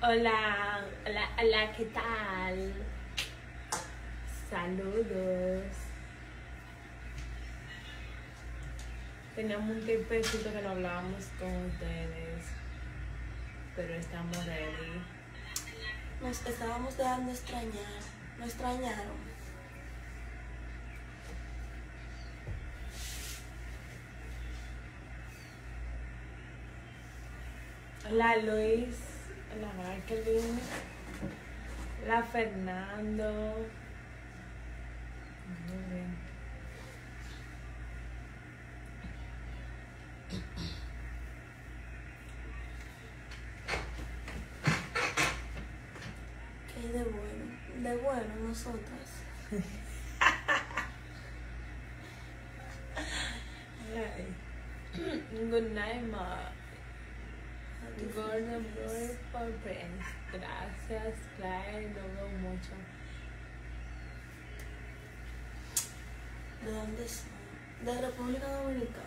Hola, hola, hola, ¿qué tal? Saludos. Teníamos un tiempecito que no hablábamos con ustedes, pero estamos ready. Nos estábamos dejando extrañar. ¿No extrañaron? Hola Luis, hola Jacqueline, hola Fernando. Muy bien. ¿Qué hay de bueno? De bueno, nosotras. Ay. Good night, ma. Gordon Boy for Prince. Gracias, Claire, lo veo mucho. ¿De dónde son? De República Dominicana.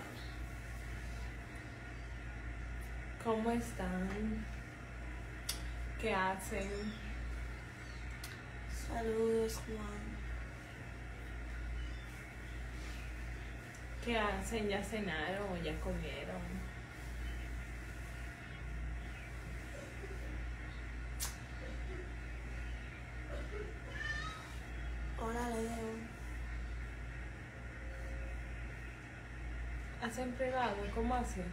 ¿Cómo están? ¿Qué hacen? Saludos, Juan. ¿Qué hacen? ¿Ya cenaron o ya comieron? Hola, Leo. ¿Hacen privado? ¿Cómo hacen?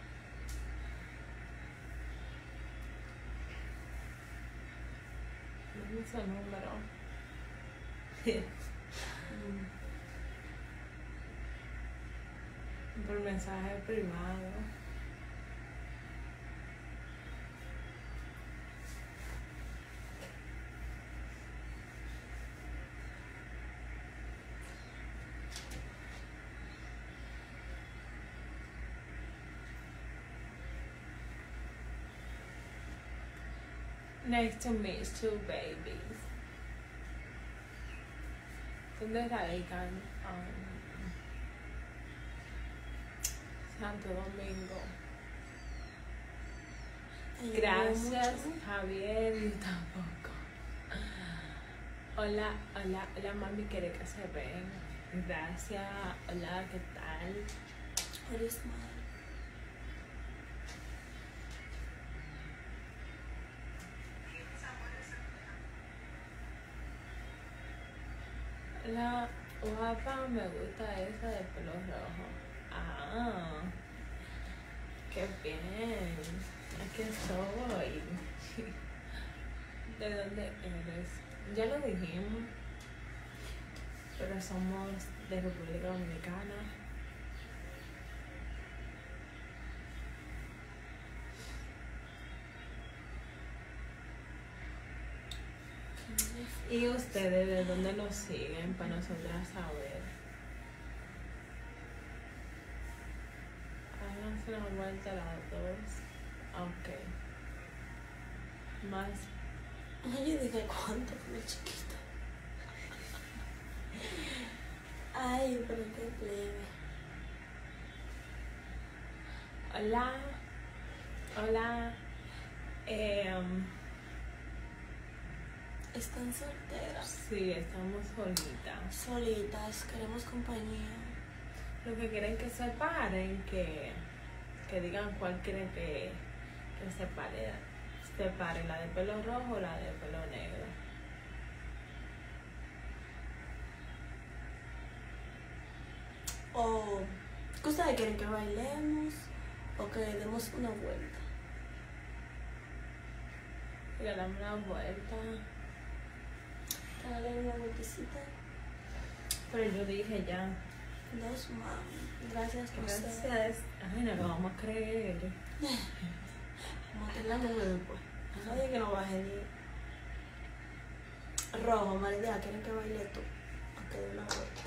No es su número. Por mensaje privado. Nice to meet you, babies. ¿Dónde radican? Santo Domingo. Gracias, Javier. Yo tampoco. Hola, hola, hola, mami, quiere que se ven. Gracias. Hola, ¿qué tal? Hola, Ismael. La guapa, me gusta esa de pelo rojo. Ah, qué bien. Aquí estoy. ¿De dónde eres? Ya lo dijimos, pero somos de República Dominicana. ¿Y ustedes de dónde nos siguen para nosotras saber? Háganse una vuelta a las dos. Ok. Más. Ay, yo dije, ¿cuánto fue chiquito? Ay, pero qué plebe. Hola. Hola. ¿Están solteras? Sí, estamos solitas. Solitas, queremos compañía. Lo que quieren que se paren, que digan cuál quieren que se pare, la de pelo rojo o la de pelo negro. O, ¿qué ustedes quieren? ¿Que bailemos? ¿O que demos una vuelta? Regálame una vuelta. Dale una vueltecita. Pero yo dije ya. Dos, mami. Gracias por ser. Gracias. Ay, no lo vamos a creer. Vamos a tener la nube después. Nadie que no baje ni. Rojo, María, ¿quieren que baile tú? O que dé una vuelta.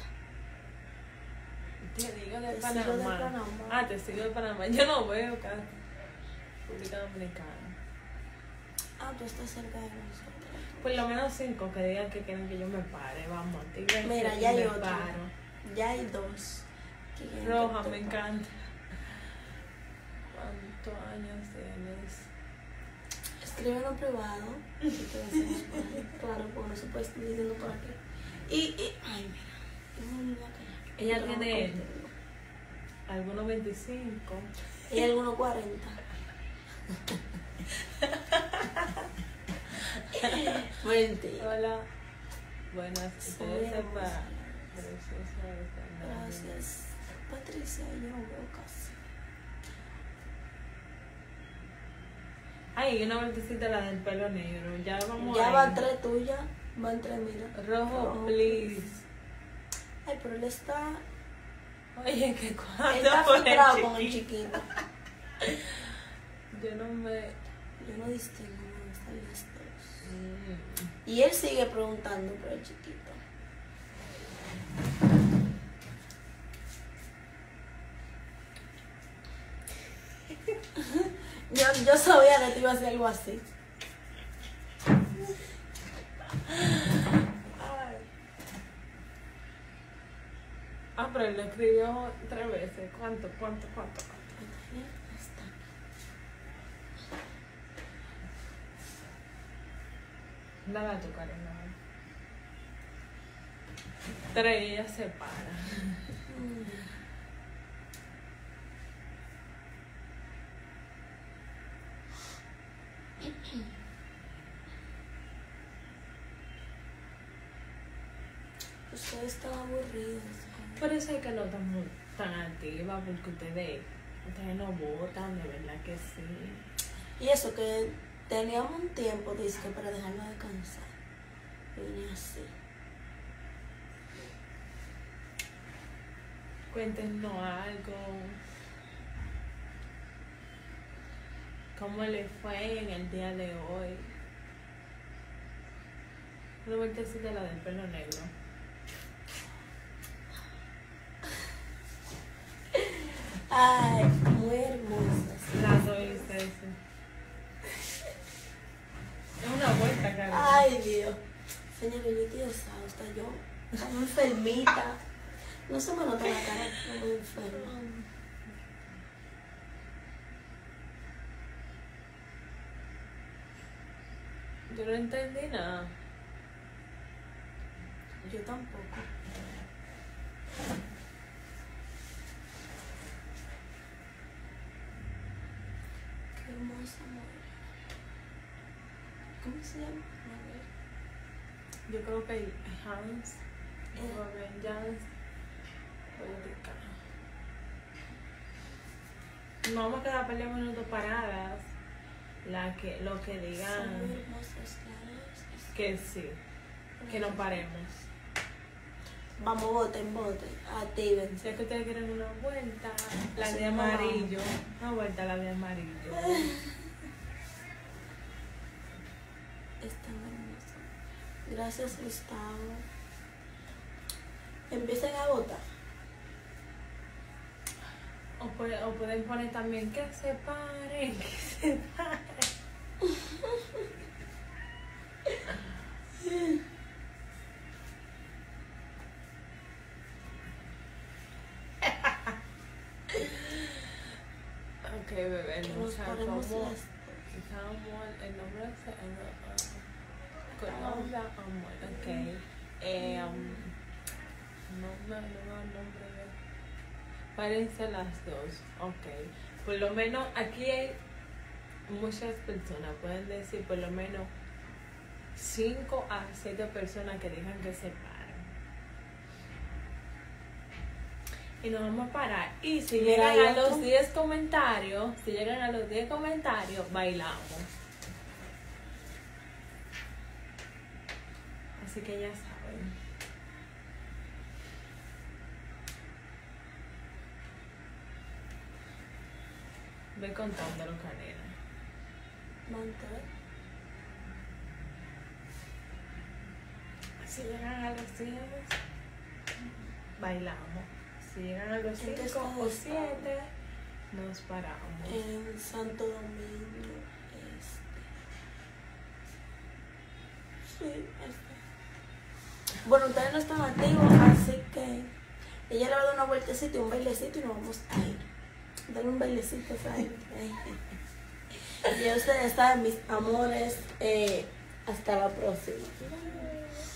Te digo de Te Panamá. sigo de Panamá. Ah, te sigo de Panamá. Yo no veo acá. República Dominicana. Ah, tú estás cerca de nosotros. Por lo menos 5 que digan que quieren que yo me pare. Vamos, tigre. Mira, ya hay me otro. paro. Ya hay dos. que quieren Roja, que me tú encanta. ¿Cuántos años tienes? Escríbenos privado. Y te decimos por ahí. Claro, porque no se puede estar diciendo por aquí. Ay, mira. Tengo una niña que Ella tiene algunos 25. y algunos 40. Mentira. Hola. Buenas. Ustedes sepan. Gracias. Patricia, yo no veo casi. Ay, una vueltecita la del pelo negro. Ya vamos Ya ahí. van 3 tuyas. Van 3, mira. Rojo, please. Ay, pero él está. Oye, que Él cuando está fue filtrado con el chiquito. chiquito. Yo no me. Yo no distingo, no están listos. Y él sigue preguntando por el chiquito. Yo sabía que te iba a hacer algo así. Ah, pero él lo escribió 3 veces. ¿Cuánto? Nada, tu cara, nada. 3, ella se para. Ustedes están aburridos. Por eso es que no estamos tan activas, porque ustedes no votan, de verdad que sí. Y eso que teníamos un tiempo, dice que para dejarlo descansar. Vine así. Cuéntenos algo. ¿Cómo le fue en el día de hoy? Una vueltecita la del pelo negro. Ay, muy hermosas. Las oíste eso. Es una vuelta, cara. Ay, Dios. Señora, yo estoy exhausta. Yo estaba enfermita. No se me nota la cara, no me enferma. Yo no entendí nada. Yo tampoco. Qué hermosa mujer. ¿Cómo se llama? A ver. Yo creo que Hans, Jans, política. No vamos a quedar para 10 minutos paradas. Lo que Son digan muy hermosas, claro. que sí, que no paremos. Vamos, voten. Actívense. Si es que ustedes quieren una vuelta, la Sí, de amarillo. Una vuelta, la de amarillo. Es tan hermosa. Gracias, Gustavo. Empiecen a votar. O pueden poner también que se paren, que se paren. Ok, bebé, Que no nos sé ponemos cómo. las... Samuel, el nombre es Colombia, amor, ok. No el nombre de. Párense las dos, ok. Por lo menos aquí hay muchas personas, pueden decir por lo menos 5 a 7 personas que digan que se paran. Y nos vamos a parar. Y si Mira, llegan a yo- los 10 comentarios, bailamos. Así que ya saben. Ve contándolo, Canela. Mantel. Si llegan a los 10, bailamos. Si llegan a los ¿En qué 5 o estado 7, nos paramos. En Santo Domingo. Sí, bueno, ustedes no están activos, así que ella le va a dar una vueltecita y un bailecito y nos vamos a ir. Dale un bailecito a esa gente. Ya ustedes saben, mis amores. Hasta la próxima.